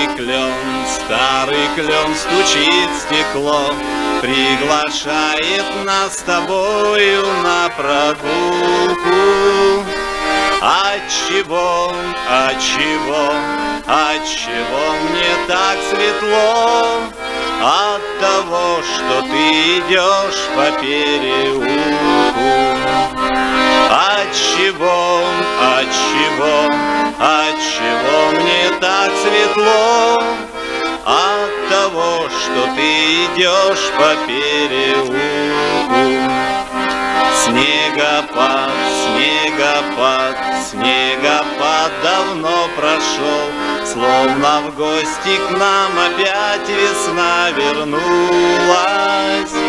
старый клен стучит в стекло, приглашает нас с тобою на прогулку. Отчего мне так светло? От того, что ты идешь по переулку. Отчего мне так светло? От того, что ты идешь по переулку. Снегопад давно прошел, словно в гости к нам опять весна вернулась.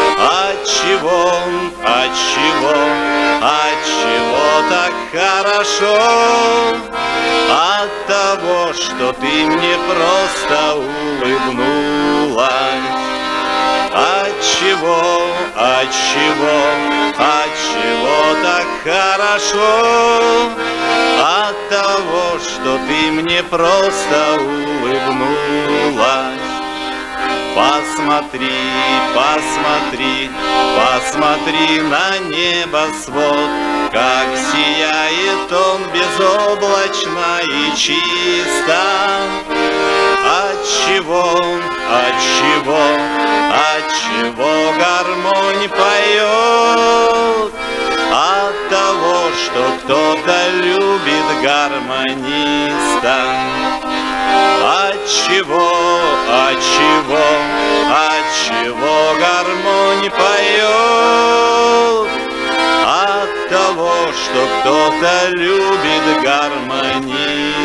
Отчего так хорошо? От того, что ты мне просто улыбнулась. Отчего так хорошо? От того, что ты мне просто улыбнулась. Посмотри на небосвод, как сияет он безоблачно и чисто. Отчего гармонь поет? От того, что кто-то любит гармониста. Отчего гармонь поет? От того, что кто-то любит гармониста.